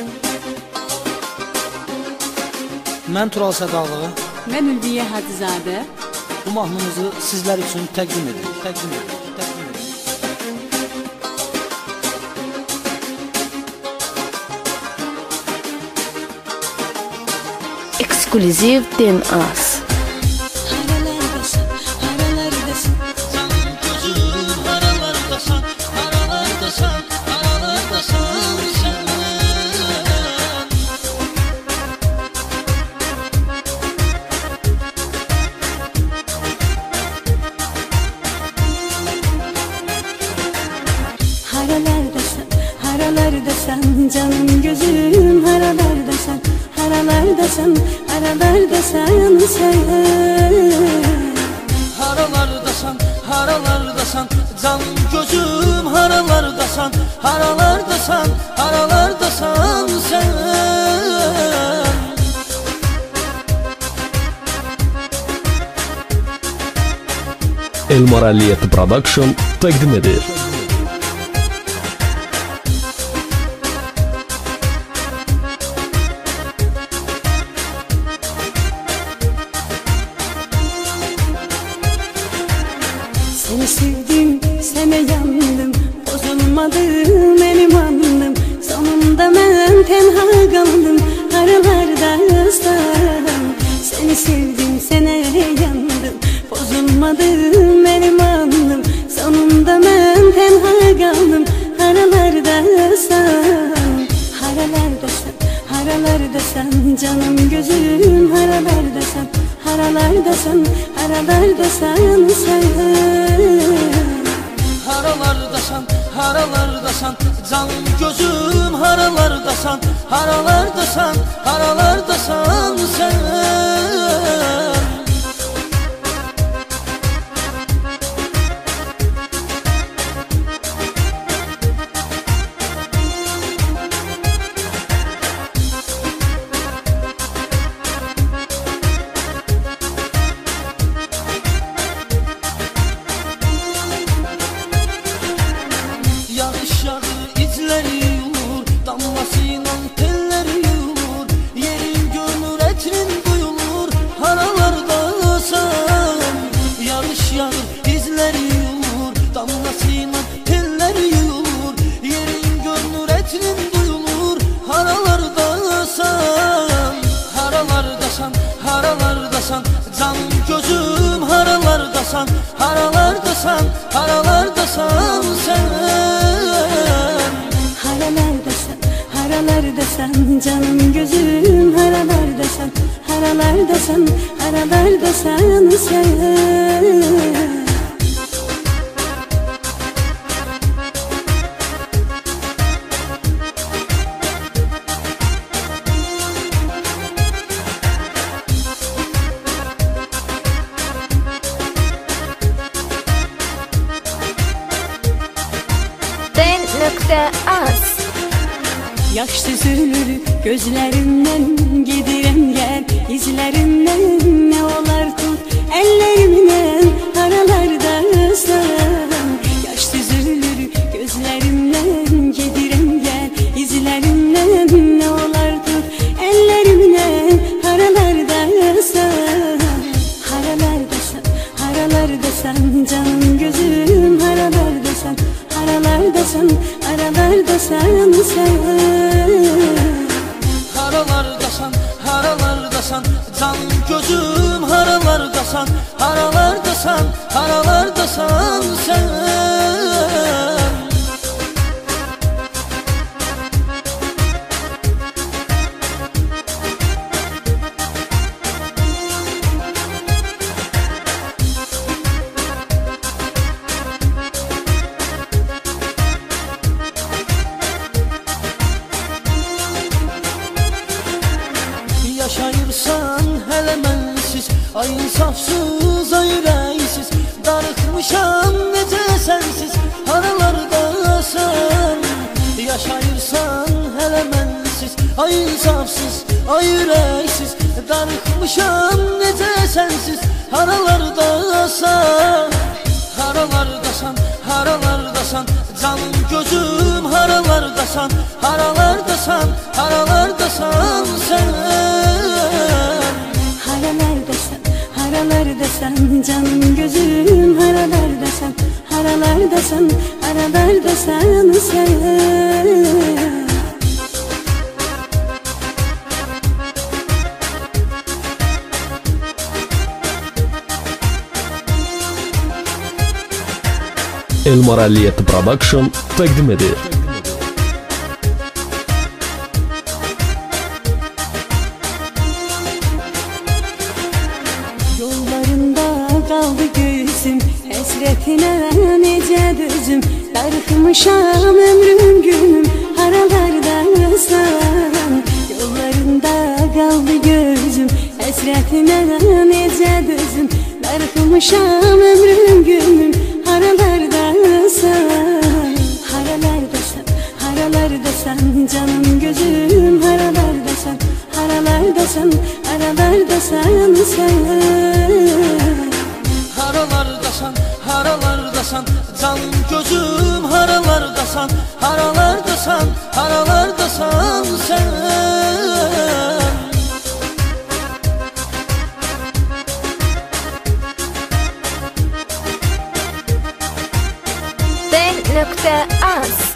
Mən Tural Sədaqlı. Mən Ülviyə Hadizadə. Bu mahnımızı sizlər üçün təqdim edirik. Ekskluziv DNAs. Haralardasan canım gözüm, haralardasan, haralardasan, haralardasan sen. Haralardasan, haralardasan canım gözüm, haralardasan, haralardasan, haralardasan sen. El Moraliyet Production təqdim edir. Seni sevdim, sana yandım, bozulmadım benim andım. Sonunda ben tenha kaldım, haralardasan. Seni sevdim, sana yandım, bozulmadım benim andım. Sonunda ben tenha kaldım, haralardasan. Haralardasan, haralardasan canım gözüm, haralardasan, haralardasan, haralardasan sen. Haralardasan, haralardasan canım gözüm, haralardasan, haralardasan, haralardasan sen. Yağış yağır, izleri yulur, damlasıyla telleri yulur. Yerin görünür, etrin duyulur, haralardasan. Yağış yağır, izleri yulur, damlasıyla telleri yulur. Yerin görünür, etrin duyulur, haralardasan. Haralardasan, haralardasan canım gözüm, haralardasan, haralardasan, haralardasan sen. Haralardasan, haralardasan canım gözüm, haralardasan, haralardasan, haralardasan sen. DNAs. Yaş süzülür gözlerimden, gidirem gel izlerimden. Ne olar tut ellerimden, haralardasan. Yaş süzülür gözlerimden, gidirem gel izlerimden. Ne olar tut ellerimden, haralardasan. Haralardasan, haralardasan canım gözüm, haralardasan, haralardasan, haralardasan sen. Haralardasan, haralardasan canım gözüm, haralardasan, haralardasan, haralardasan sen. Yaşayırsan hele mənsiz, ay insafsız, ay ürəksiz. Darıxmışam necə sənsiz, haralardasan. Yaşayırsan hele mənsiz, ay insafsız, ay ürəksiz. Darıxmışam necə sənsiz, haralardasan. Haralardasan, haralardasan canım gözüm, haralardasan. haralardasan, haralardasan, haralardasan sen. Haralardasan, haralardasan canım gözüm, haralardasan, haralardasan, haralardasan sen. El Moraliyeti Production takdim edir. Yollarında kaldı gözüm, hasretine nece düzüm. Darıkmışam ömrüm günüm, haralardasan. Yollarında kaldı gözüm, hasretine nece düzüm. Darıkmışam ömrüm günüm, haralardasan. Haralardasan, haralardasan canım gözüm, haralardasan, haralardasan, haralardasan sen. Haralardasan, haralardasan canım gözüm, haralardasan, haralardasan, haralardasan sen. D.As